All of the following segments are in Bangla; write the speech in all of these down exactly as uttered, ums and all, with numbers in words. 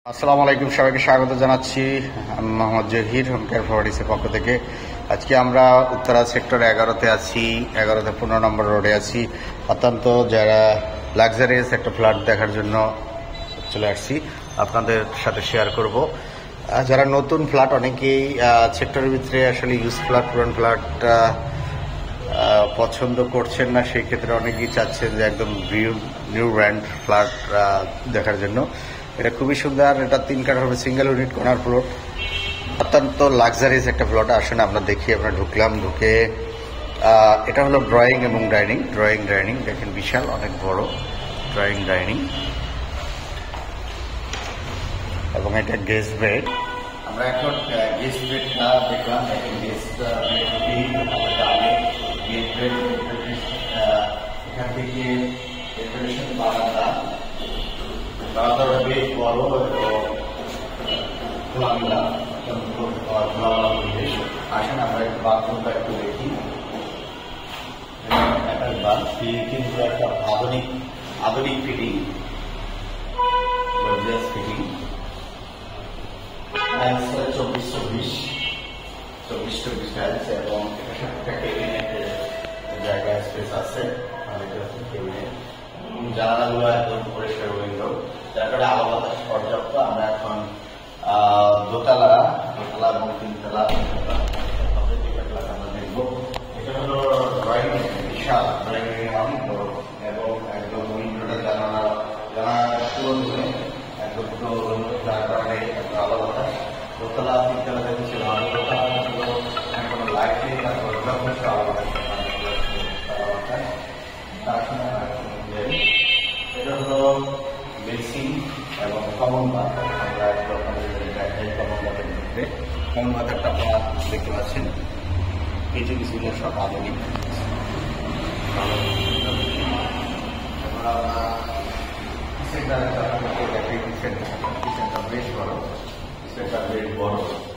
আসসালামু আলাইকুম, সবাইকে স্বাগত জানাচ্ছি। আমি মোহাম্মদ জহির, হোম কেয়ার প্রপার্টিসের পক্ষ থেকে। আজকে আমরা উত্তরা সেক্টর এগারোতে আছি, এগারোতে পনেরো নম্বর রোডে আছি। অত্যন্ত যারা লাক্সারিয়াস একটা ফ্ল্যাট দেখার জন্য চলে আসছি, আপনাদের সাথে শেয়ার করব। যারা নতুন ফ্ল্যাট, অনেকেই সেক্টরের ভিতরে আসলে ইউজ ফ্ল্যাট, পুরান ফ্ল্যাট পছন্দ করছেন না, সেই ক্ষেত্রে অনেকেই চাচ্ছেন যে একদম নিউ নিউ ব্র্যান্ড ফ্ল্যাট দেখার জন্য। এটা খুবই সুন্দর, এটা তিন কাঠা হবে, সিঙ্গেল ইউনিট কর্নার প্লট, অত্যন্ত লাক্সারিয়াস একটা প্লট। আসেন আমরা দেখি। আমরা ঢুকলাম, ঢুকে এটা হলো ড্রয়িং এবং ডাইনিং। ড্রয়িং ডাইনিং দেখেন, বিশাল অনেক বড় ড্রয়িং ডাইনিং, এবং এটা গেস্ট বেড। আমরা এখন গেস্ট বেডটা দেখলাম। দেখেন গেস্ট বেড, এখান থেকে ডেকোরেশন বারান্দা, বারান্দাটা বেশ বড় এবং খোলামেলা, খোলামেলা পরিবেশ। আসেন আমরা একটু বাথরুমটা একটু দেখি। কিন্তু একটা আধুনিক আধুনিক ফিটিং, গর্জিয়াস ফিটিং। চব্বিশ চব্বিশ চব্বিশ চব্বিশ টাইলস, এবং এটার সাথে একটা কেবিনেটের জায়গা স্পেস আছে। কেবিনেট, জানালাগুলো একদম পরিষ্কার উইন্ডো, যার কারণে আলো বাতাস পর্যাপ্ত। আমরা এখন দোতলা দোতলা এবং তিনতলা আমরা দেখবো। এটা হলো ড্রয়িং, বিশাল ড্রয়িং, অনেক বড়, এবং একদম উইন্ডোটা জানালা জানালা পুরো একদম পুরো, যার কারণে আলো বাতাস। দোতলা তিনতলা দেখেছি ভালো, দোতলা কোনো লাইট নেই, তারপর আলো বাতাস। এটা হলো বেসিং এবং কমন বাথ। আমরা দেখাই কমন বাথের মধ্যে। কমন বাথেরটা আপনারা দেখতে পাচ্ছেন, এই যে কিছু সব আধুনিক। কিচেনটা বেশ বড়, কিচেনটা বেশ বড়,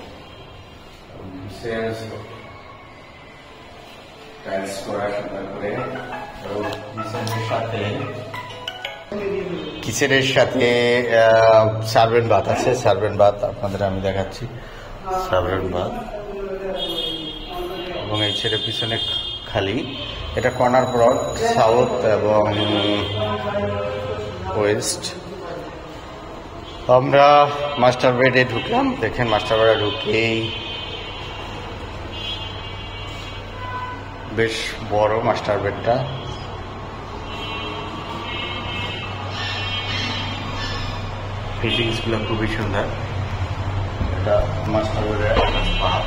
টাইলস করা সুন্দর করে, এবং কিচেনের সাথে কিচেনের সাথে সার্ভেন্ট বাথ আছে। সার্ভেন্ট বাথ আপনাদের আমি দেখাচ্ছি, সার্ভেন্ট বাথ। এবং এই ছেড়ে পিছনে খালি। এটা কর্নার প্লট, সাউথ এবং ওয়েস্ট। আমরা মাস্টার বেডে ঢুকলাম। দেখেন মাস্টার বেডে ঢুকেই বেশ বড় মাস্টার বেডটা। ফিটিংস গুলো খুবই সুন্দর। এটা মাস্টার বেডের বাথ,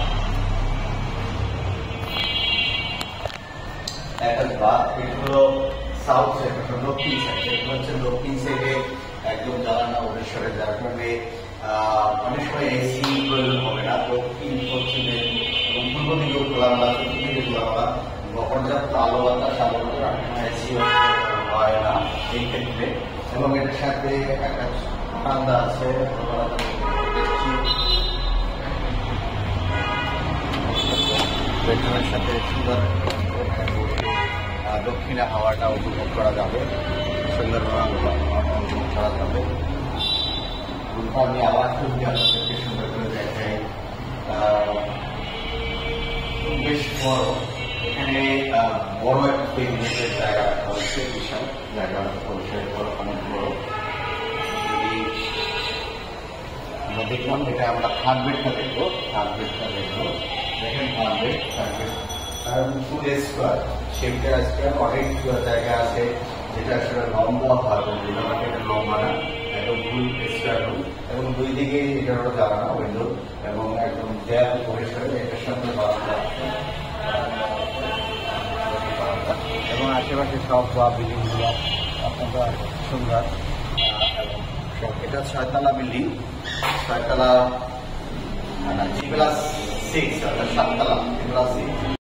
এগুলো সাউথ সাইড, দক্ষিণ সাইড। এগুলো হচ্ছে দক্ষিণ সাইডে একদম জ্বালানা ওড়েশ্বরে, যার কারণে অনেক সময় এসি প্রয়োজন হবে না। দক্ষিণ পশ্চিমে এবং পূর্ব দিকেও খোলামেলা, দক্ষিণ দিকে খোলামেলা, পর্যাপ্ত আলো বাতাস, আলো এসি হয় না এই ক্ষেত্রে। এবং এটার সাথে একটা ঠান্ডা আছে, বেডরুমের সাথে সুন্দর দক্ষিণে হাওয়াটা উপভোগ করা যাবে, সুন্দরভাবে উপভোগ করা যাবে। আমি আবার খুবই আপনাদেরকে সুন্দর করে দেখাই। বেশ বড়, এখানে বড় একটা কেবিনেটের জায়গা রাখা হচ্ছে, বিশাল জায়গা পরিষ্কার বড়, অনেক বড়। যদি আমরা দেখলাম, এটা আমরা থার্ড বেডটা দেখবো, থার্ড বেডটা দেখবো। দেখেন third bed, third bed full square, শেপটা স্কোয়ার, অনেক জায়গা আছে যেটা আসলে লম্বা হয়, এটা লম্বা না, একদম ফুল স্কোয়ার রুম। এবং দুই দিকে এটা হলো জ্বালানা উইন্ডো, এবং একদম দেয়াল পরিষ্কার। এটার সাথে বারান্দা আছে, এবং আশেপাশে সব বিল্ডিং গুলো অত্যন্ত সুন্দর। এটা ছয়তলা বিল্ডিং, ছয়তলা জি প্লাস সিক্স, অর্থাৎ সাততলা, জি প্লাস সিক্স।